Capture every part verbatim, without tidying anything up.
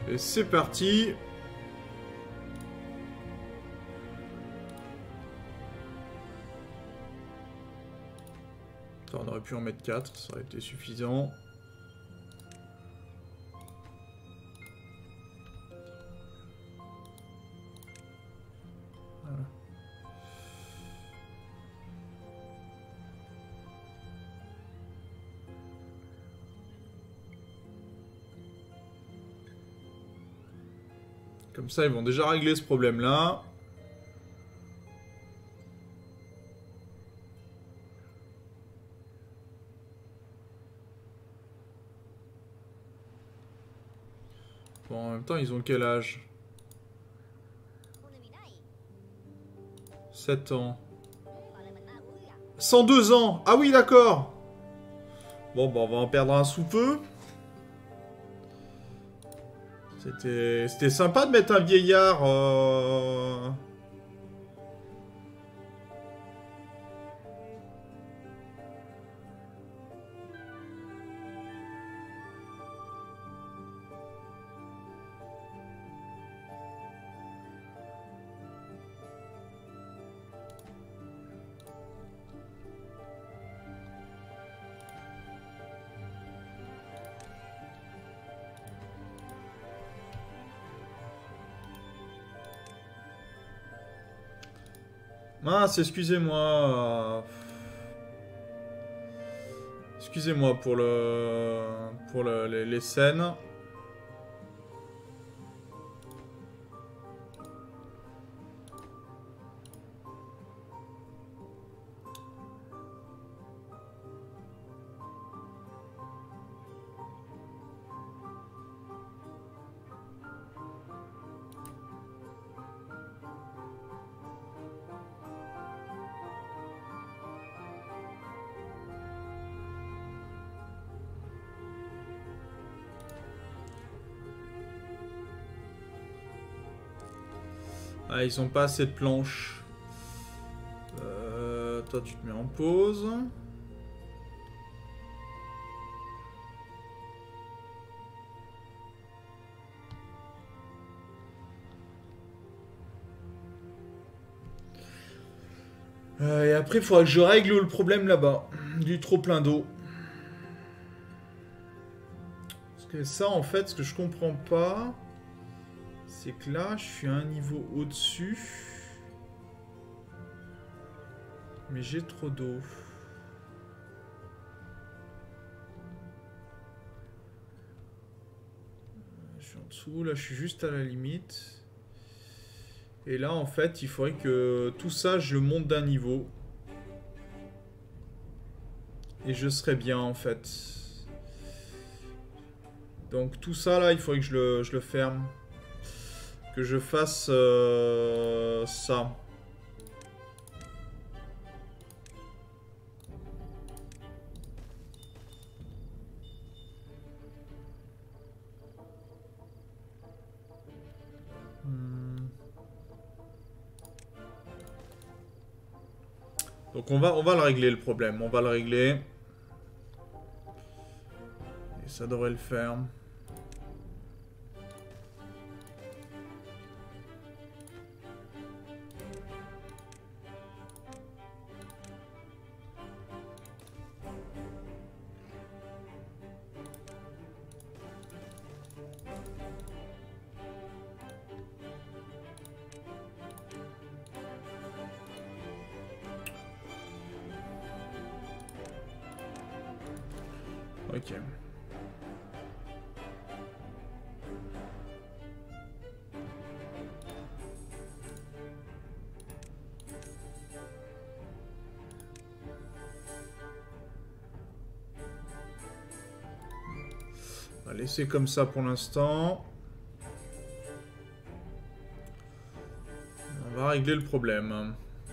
Et c'est parti. Attends, on aurait pu en mettre quatre, ça aurait été suffisant. Voilà. Comme ça, ils vont déjà régler ce problème-là. Bon, en même temps, ils ont quel âge? sept ans. cent deux ans. Ah oui, d'accord. Bon, bah, on va en perdre un sous peu. C'était c'était sympa de mettre un vieillard... Euh... Mince, excusez-moi. Excusez-moi pour le... pour le, les, les scènes. Ah, ils ont pas assez de planches. Euh, toi, tu te mets en pause. Euh, et après, il faudra que je règle le problème là-bas. Du trop plein d'eau. Parce que ça, en fait, ce que je comprends pas... c'est que là, je suis à un niveau au-dessus. Mais j'ai trop d'eau. Je suis en dessous, là je suis juste à la limite. Et là, en fait, il faudrait que tout ça, je monte d'un niveau. Et je serai bien, en fait. Donc tout ça, là, il faudrait que je le, je le ferme. Que je fasse euh, ça. Hmm. Donc on va, on va le régler le problème. On va le régler. Et ça devrait le faire. Ok. On va laisser comme ça pour l'instant. On va régler le problème.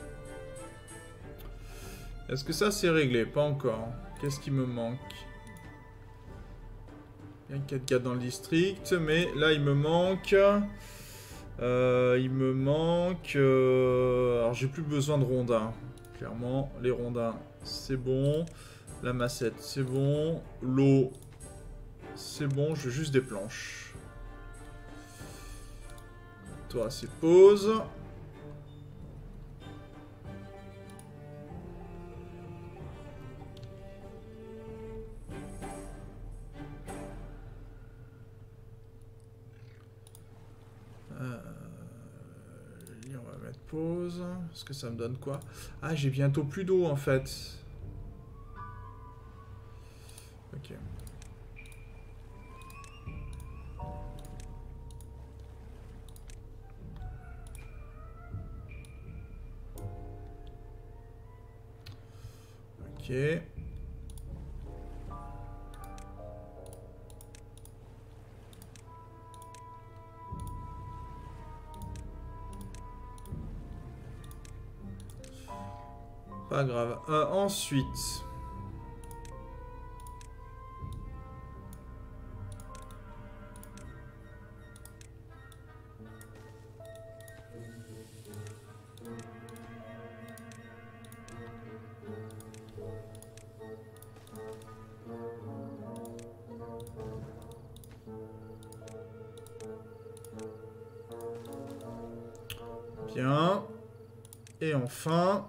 Est-ce que ça c'est réglé? Pas encore. Qu'est-ce qui me manque? Il y a quatre gars dans le district, mais là il me manque... Euh, il me manque... Euh, alors j'ai plus besoin de rondins. Clairement, les rondins, c'est bon. La massette, c'est bon. L'eau, c'est bon. Je veux juste des planches. Toi, c'est pause. Euh... On va mettre pause. Est-ce que ça me donne quoi? Ah, j'ai bientôt plus d'eau en fait. Ok. Ok. Pas grave. Euh, ensuite... Bien. Et enfin...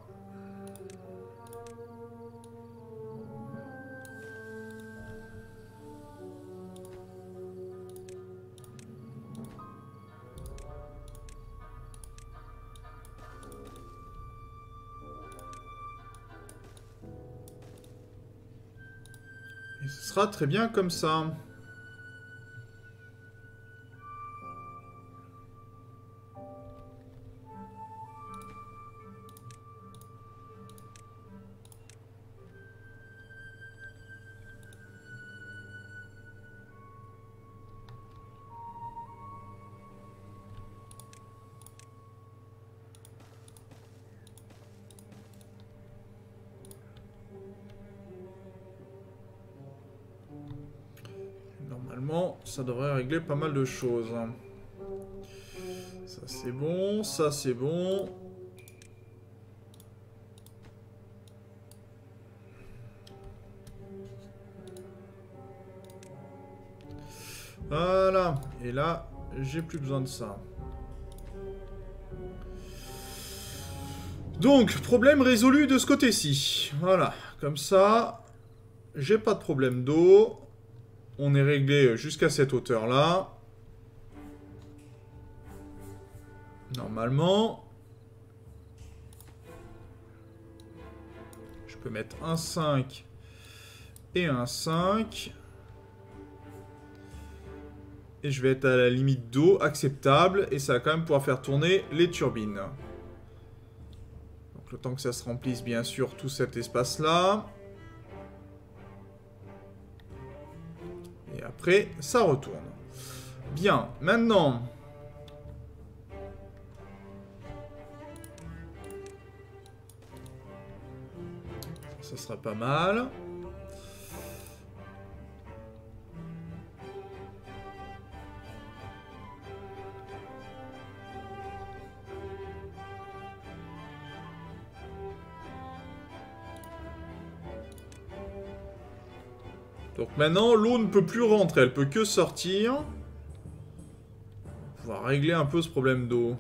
Et ce sera très bien comme ça. Normalement, ça devrait régler pas mal de choses. Ça c'est bon, ça c'est bon. Voilà. Et là, j'ai plus besoin de ça. Donc, problème résolu de ce côté-ci. Voilà. Comme ça, j'ai pas de problème d'eau. On est réglé jusqu'à cette hauteur-là. Normalement. Je peux mettre un cinq et un cinq. Et je vais être à la limite d'eau acceptable. Et ça va quand même pouvoir faire tourner les turbines. Donc le temps que ça se remplisse, bien sûr, tout cet espace-là. Et après, ça retourne. Bien, maintenant... Ça sera pas mal. Donc maintenant, l'eau ne peut plus rentrer, elle peut que sortir. On va pouvoir régler un peu ce problème d'eau.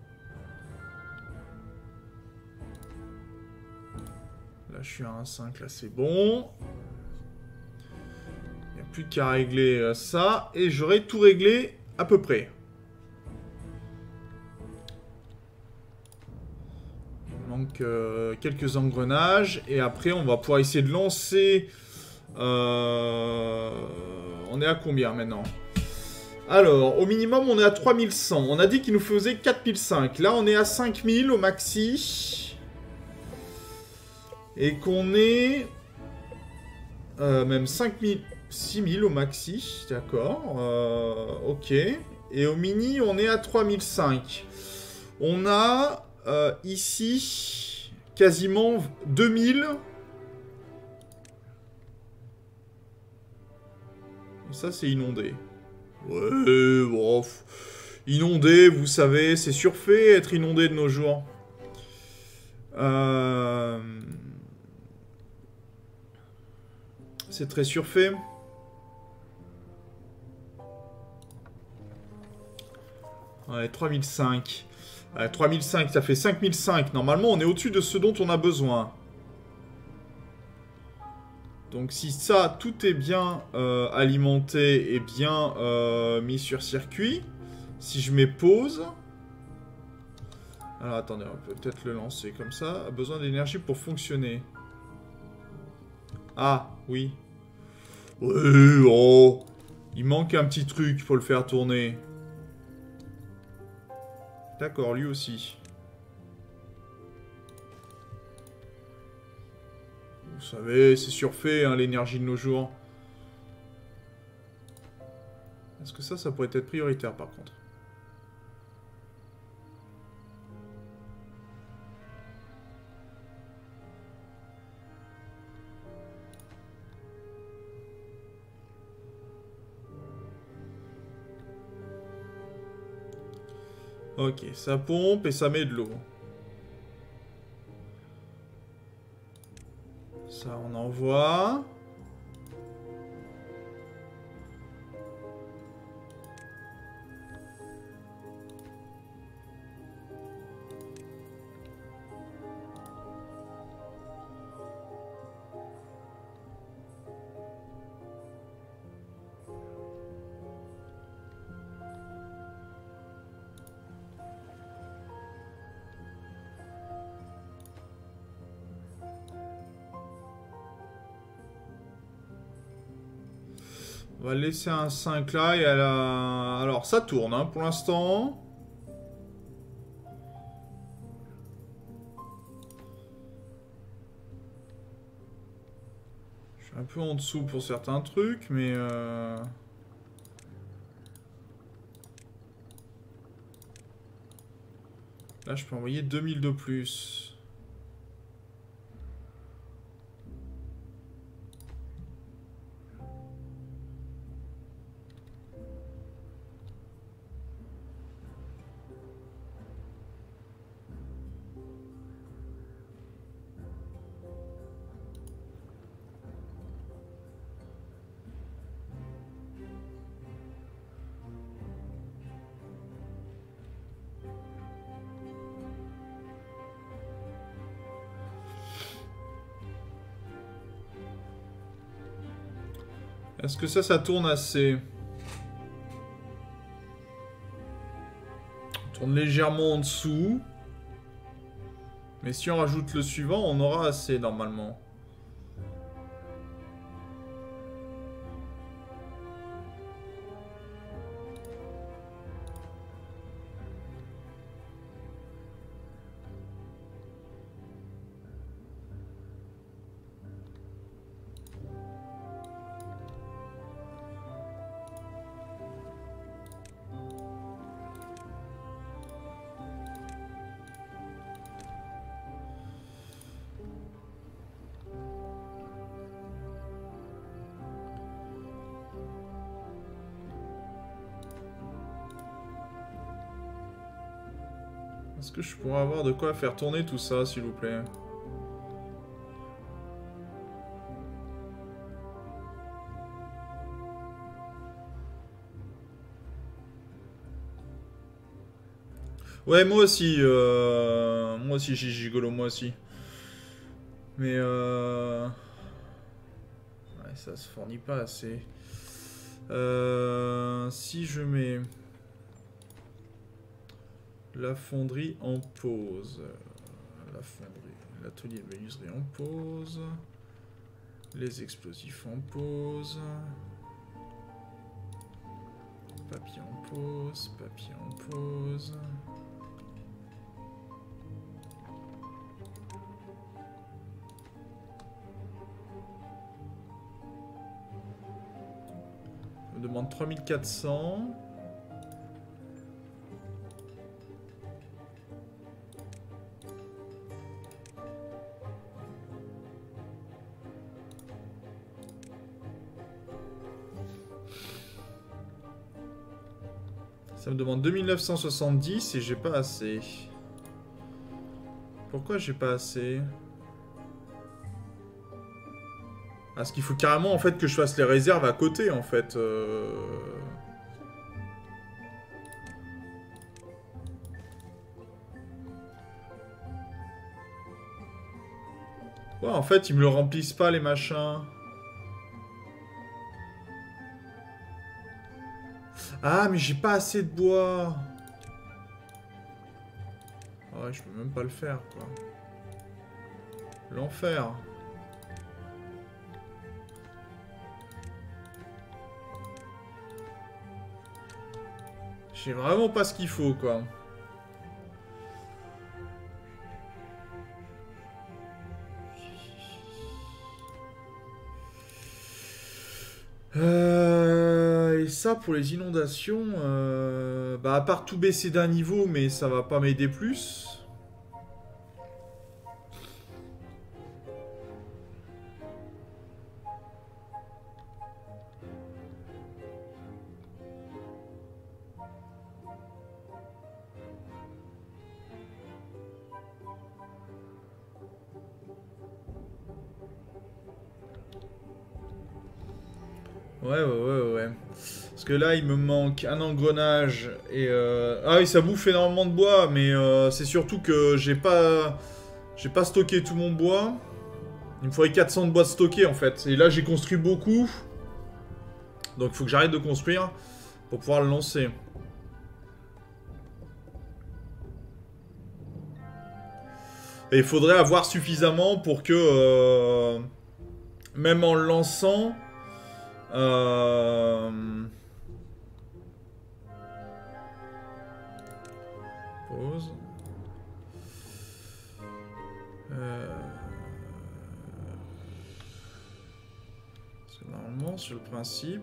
Là, je suis à un cinq, là c'est bon. Il n'y a plus qu'à régler ça, et j'aurai tout réglé à peu près. Il manque euh, quelques engrenages, et après on va pouvoir essayer de lancer... Euh... On est à combien maintenant? Alors, au minimum, on est à trois mille cent. On a dit qu'il nous faisait quatre mille cinq. Là, on est à cinq mille au maxi. Et qu'on est... Euh, même cinq mille... six mille au maxi. D'accord. Euh, ok. Et au mini, on est à trois mille cinq. On a euh, ici quasiment deux mille... Ça, c'est inondé. Ouais, bon... Inondé, vous savez, c'est surfait être inondé de nos jours. Euh... C'est très surfait. Ouais, trois mille cinq. Ouais, trois mille cinq, ça fait cinq mille cinq. Normalement, on est au-dessus de ce dont on a besoin. Donc si ça, tout est bien euh, alimenté et bien euh, mis sur circuit, si je mets pause... Alors attendez, on peut peut-être le lancer comme ça. A besoin d'énergie pour fonctionner. Ah, oui. Oui, oh. Il manque un petit truc pour le faire tourner. D'accord, lui aussi. Vous savez, c'est surfait, hein, l'énergie de nos jours. Est-ce que ça, ça pourrait être prioritaire, par contre? Ok, ça pompe et ça met de l'eau. Ça, on envoie. On va laisser un cinq là et elle a... Alors ça tourne hein, pour l'instant. Je suis un peu en dessous pour certains trucs, mais... Euh... Là je peux envoyer deux mille de plus. Est-ce que ça, ça tourne assez? On tourne légèrement en dessous. Mais si on rajoute le suivant, on aura assez normalement. Est-ce que je pourrais avoir de quoi faire tourner tout ça, s'il vous plaît? Ouais, moi aussi. Euh... Moi aussi, j'ai gigolo, moi aussi. Mais euh... Ouais, ça se fournit pas assez. Euh... Si je mets... La fonderie en pause. La fonderie, l'atelier de menuiserie en pause. Les explosifs en pause. Papier en pause, papier en pause. On me demande trois mille quatre cents. Ça me demande deux mille neuf cent soixante-dix et j'ai pas assez. Pourquoi j'ai pas assez? Parce qu'il faut carrément en fait que je fasse les réserves à côté en fait. Euh... Ouais, en fait, ils me le remplissent pas, les machins. Ah, mais j'ai pas assez de bois. Ah ouais, je peux même pas le faire, quoi. L'enfer. J'ai vraiment pas ce qu'il faut, quoi. Euh, et ça, pour les inondations, euh, bah à part tout baisser d'un niveau, mais ça va pas m'aider plus. Ouais, ouais, ouais, ouais. Parce que là, il me manque un engrenage et... Euh... Ah oui, ça bouffe énormément de bois, mais euh, c'est surtout que j'ai pas... J'ai pas stocké tout mon bois. Il me faudrait quatre cents de bois stocké, en fait. Et là, j'ai construit beaucoup. Donc, il faut que j'arrête de construire pour pouvoir le lancer. Et il faudrait avoir suffisamment pour que... Euh... Même en le lançant... Euh... Pause. Euh... Parce que normalement, sur le principe...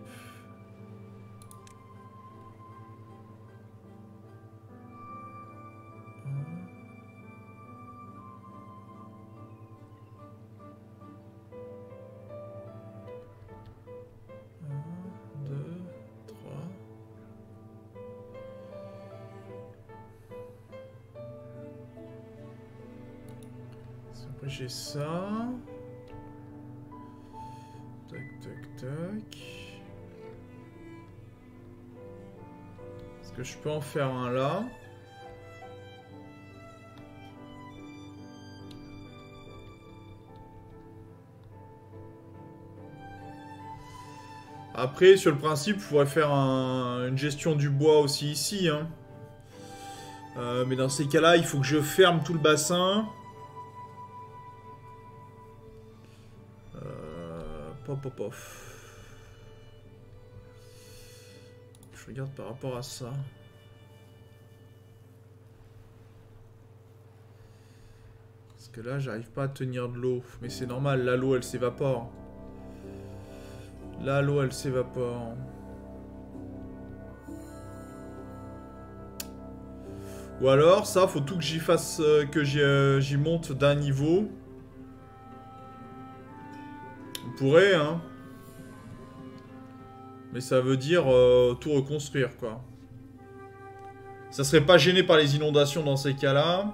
un, deux, trois... Après j'ai ça... Tac, tac, tac... Est-ce que je peux en faire un là? Après, sur le principe, il faudrait faire un- une gestion du bois aussi ici. Hein. Euh, mais dans ces cas-là, il faut que je ferme tout le bassin. Euh, pop, pop, pop. Je regarde par rapport à ça. Parce que là, j'arrive pas à tenir de l'eau. Mais c'est normal, là, l'eau, elle s'évapore. Là, l'eau, elle s'évapore. Ou alors, ça, faut tout que j'y fasse, euh, que j'y euh, j'y monte d'un niveau. On pourrait, hein. Mais ça veut dire euh, tout reconstruire, quoi. Ça serait pas gêné par les inondations dans ces cas-là.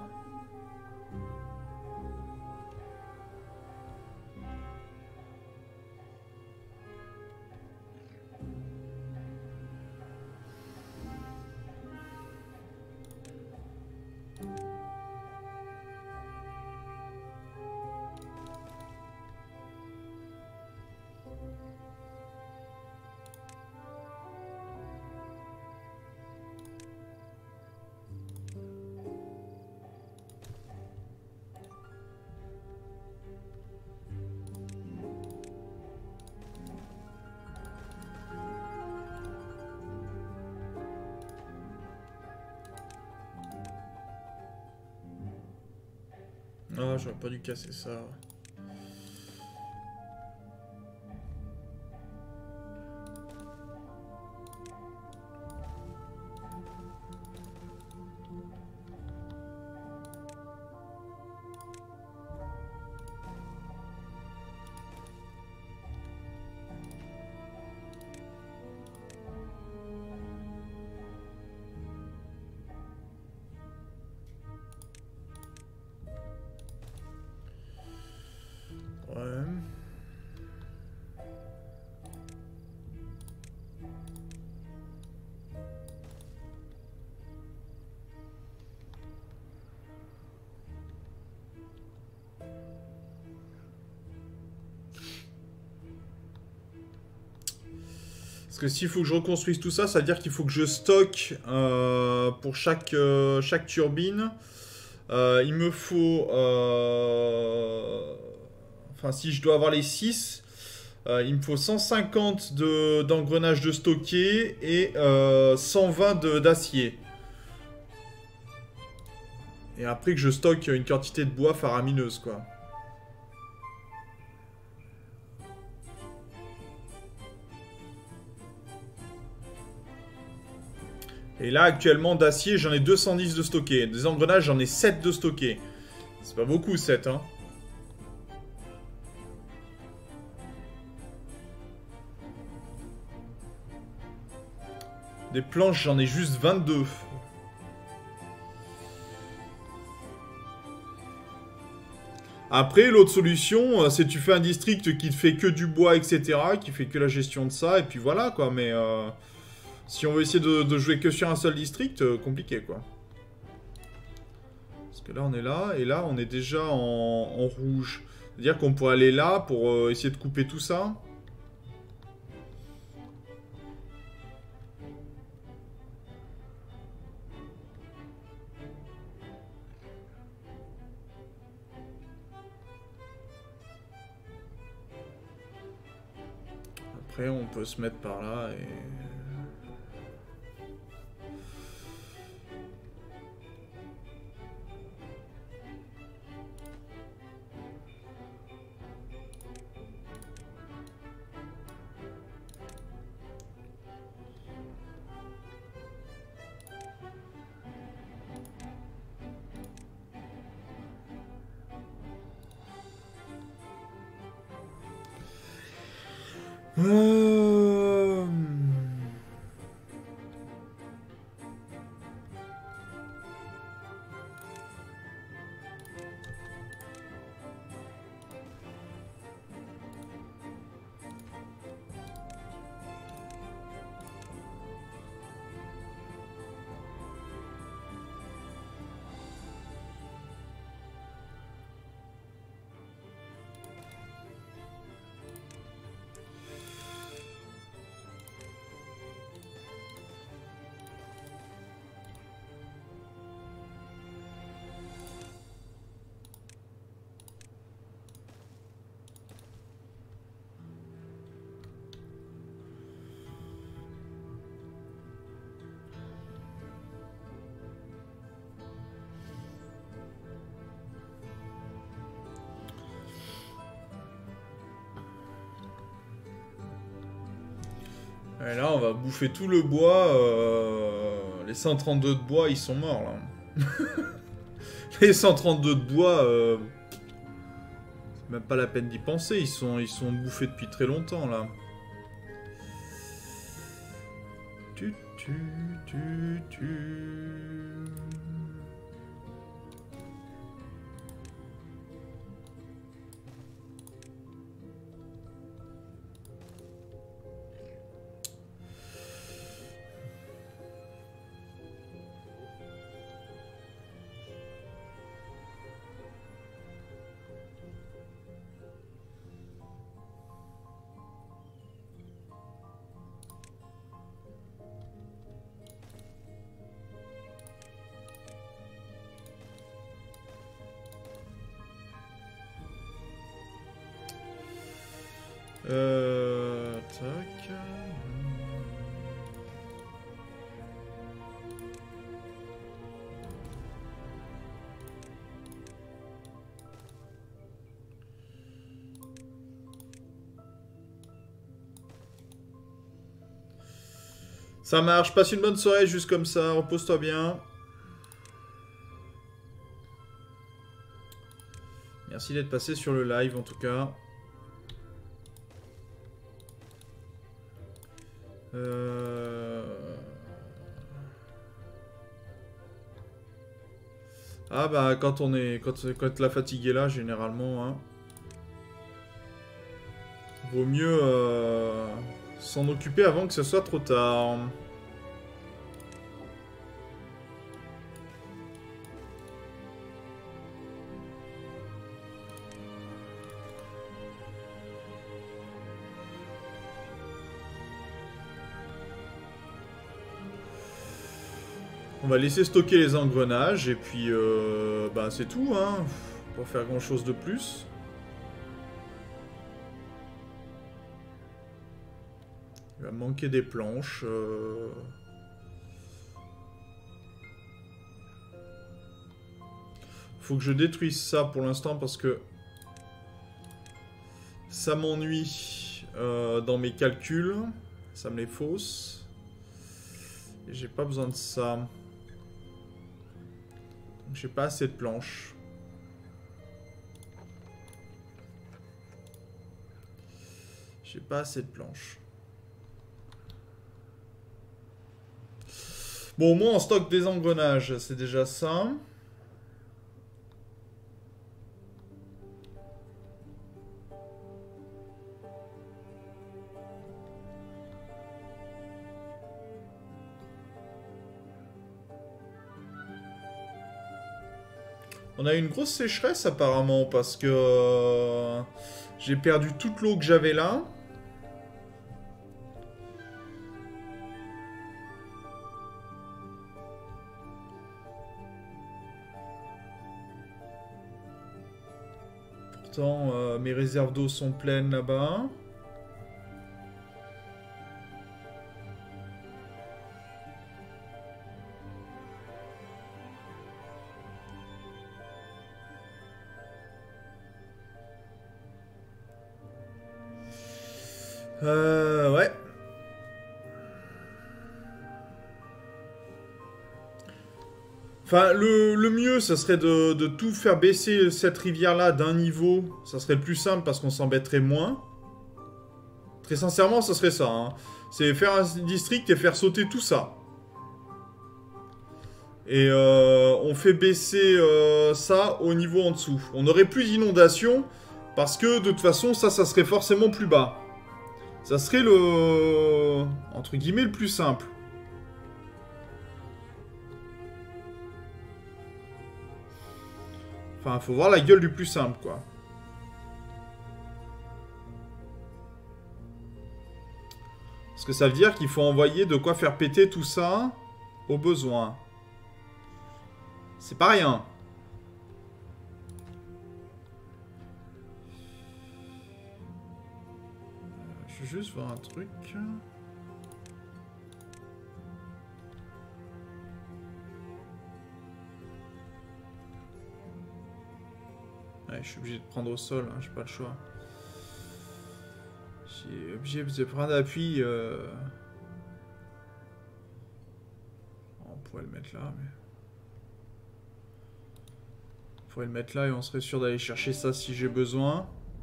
Ah, j'aurais pas dû casser ça. Parce que s'il faut que je reconstruise tout ça, ça veut dire qu'il faut que je stocke euh, pour chaque, euh, chaque turbine. Euh, il me faut... Euh... Enfin, si je dois avoir les six, euh, il me faut cent cinquante de, d'engrenages de stocker et euh, cent vingt de, d'acier. Et après que je stocke une quantité de bois faramineuse, quoi. Et là, actuellement, d'acier, j'en ai deux cent dix de stocké. Des engrenages, j'en ai sept de stocké. C'est pas beaucoup, sept, hein. Des planches, j'en ai juste vingt-deux. Après, l'autre solution, c'est tu fais un district qui te fait que du bois, et cetera, qui fait que la gestion de ça, et puis voilà, quoi. Mais euh, si on veut essayer de, de jouer que sur un seul district, euh, compliqué, quoi. Parce que là, on est là, et là, on est déjà en, en rouge. C'est-à-dire qu'on pourrait aller là pour euh, essayer de couper tout ça. Après, on peut se mettre par là et... Euh... Et là, on va bouffer tout le bois. Euh... Les cent trente-deux de bois, ils sont morts, là. Les cent trente-deux de bois, euh... c'est même pas la peine d'y penser. Ils sont, ils sont bouffés depuis très longtemps, là. Tu, tu, tu, tu... Euh... Tac... Ça marche, passe une bonne soirée juste comme ça, repose-toi bien. Merci d'être passé sur le live en tout cas. Euh... Ah bah quand on est quand, quand la fatigue est là généralement hein, vaut mieux euh, s'en occuper avant que ce soit trop tard. On va laisser stocker les engrenages et puis euh, bah c'est tout, hein. Pas faire grand chose de plus. Il va me manquer des planches. Euh... Faut que je détruise ça pour l'instant parce que ça m'ennuie euh, dans mes calculs. Ça me les fausse. Et j'ai pas besoin de ça. Donc j'ai pas assez de planches. J'ai pas assez de planches. Bon, au moins on stocke des engrenages, c'est déjà ça. On a eu une grosse sécheresse apparemment parce que euh, j'ai perdu toute l'eau que j'avais là. Pourtant, euh, mes réserves d'eau sont pleines là-bas. Euh, ouais. Enfin, le, le mieux, ça serait de, de tout faire baisser cette rivière-là d'un niveau. Ça serait le plus simple parce qu'on s'embêterait moins. Très sincèrement, ça serait ça. Hein. C'est faire un district et faire sauter tout ça. Et euh, on fait baisser euh, ça au niveau en dessous. On n'aurait plus d'inondation parce que de toute façon, ça, ça serait forcément plus bas. Ça serait le... entre guillemets, le plus simple. Enfin, faut voir la gueule du plus simple, quoi. Parce que ça veut dire qu'il faut envoyer de quoi faire péter tout ça au besoin. C'est pas rien. Je vais juste voir un truc. Ouais, je suis obligé de prendre au sol, hein, j'ai pas le choix. Je suis obligé de prendre appui. Euh... On pourrait le mettre là, mais... On pourrait le mettre là et on serait sûr d'aller chercher ça si j'ai besoin.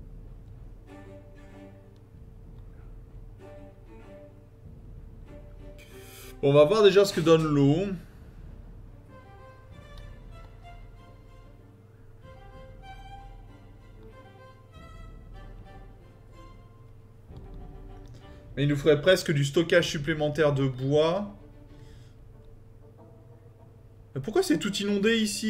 Bon, on va voir déjà ce que donne l'eau. Mais il nous faudrait presque du stockage supplémentaire de bois. Mais pourquoi c'est tout inondé ici ?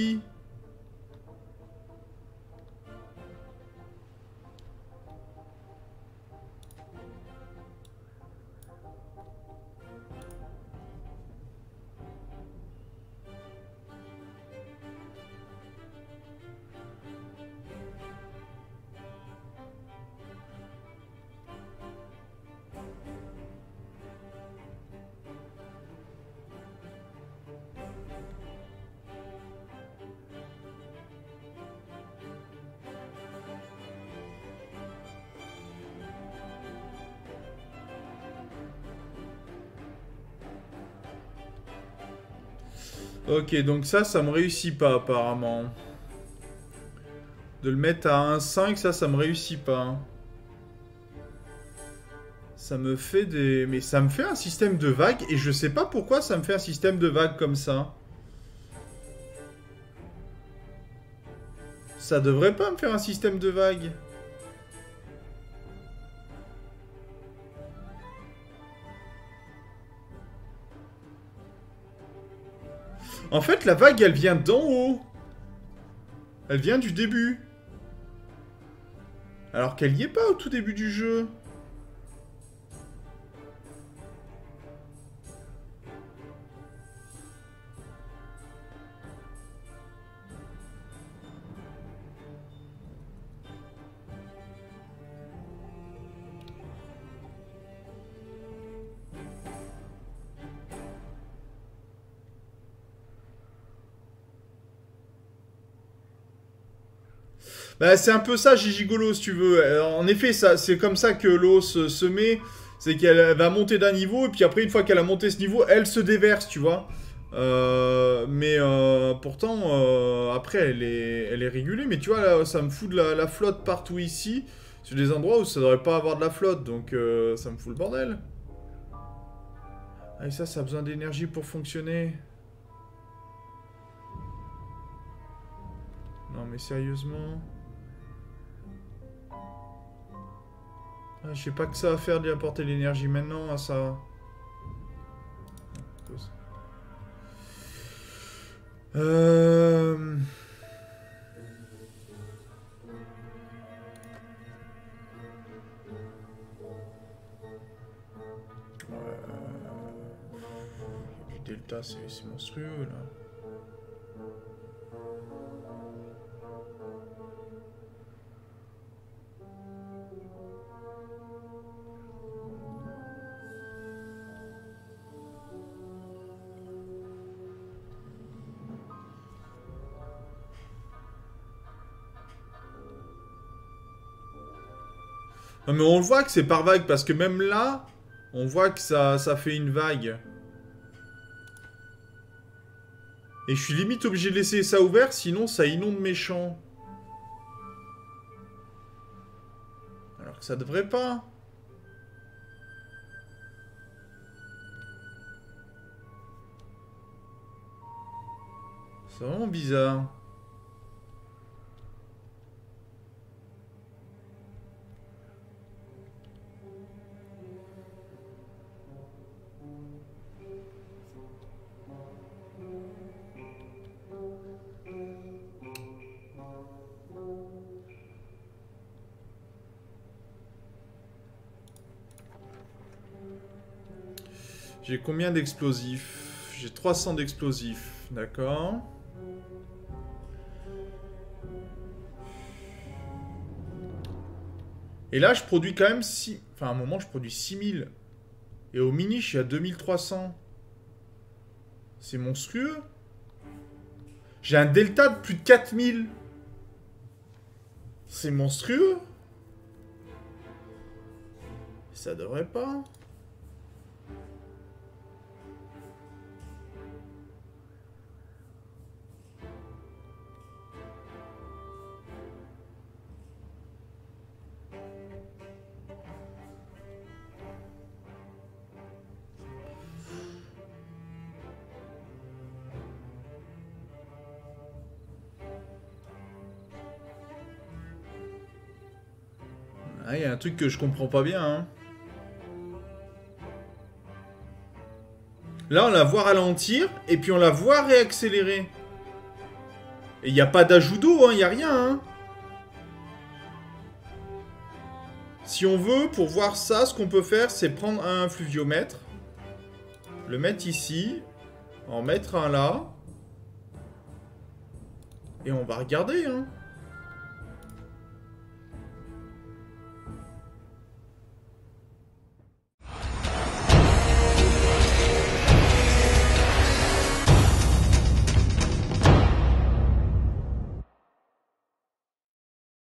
Ok, donc ça, ça me réussit pas apparemment. De le mettre à un virgule cinq, ça, ça me réussit pas. Ça me fait des... Mais ça me fait un système de vagues et je sais pas pourquoi ça me fait un système de vagues comme ça. Ça devrait pas me faire un système de vagues. En fait, la vague, elle vient d'en haut. Elle vient du début. Alors qu'elle y est pas au tout début du jeu. Bah, c'est un peu ça, Gigigolo, si tu veux. Euh, En effet, ça, c'est comme ça que l'eau se, se met. C'est qu'elle va monter d'un niveau, et puis après, une fois qu'elle a monté ce niveau, elle se déverse, tu vois. Euh, mais euh, pourtant, euh, après, elle est, elle est régulée. Mais tu vois, là, ça me fout de la, la flotte partout ici. Sur des endroits où ça devrait pas avoir de la flotte. Donc, euh, ça me fout le bordel. Ah, et ça, ça a besoin d'énergie pour fonctionner. Non, mais sérieusement... Ah, je sais pas que ça va faire d'y apporter l'énergie maintenant à ça. Euh... Du delta, c'est monstrueux là. Non mais on le voit que c'est par vague, parce que même là, on voit que ça, ça fait une vague. Et je suis limite obligé de laisser ça ouvert, sinon ça inonde mes champs. Alors que ça devrait pas. C'est vraiment bizarre. J'ai combien d'explosifs? J'ai trois cents d'explosifs, d'accord. Et là, je produis quand même six... Enfin, à un moment, je produis six mille. Et au mini, je suis à deux mille trois cents. C'est monstrueux. J'ai un delta de plus de quatre mille. C'est monstrueux. Ça devrait pas. Ah, il y a un truc que je comprends pas bien, hein. Là, on la voit ralentir, et puis on la voit réaccélérer. Et il n'y a pas d'ajout d'eau, hein, il n'y a rien, hein. Si on veut, pour voir ça, ce qu'on peut faire, c'est prendre un fluviomètre, le mettre ici, en mettre un là, et on va regarder, hein.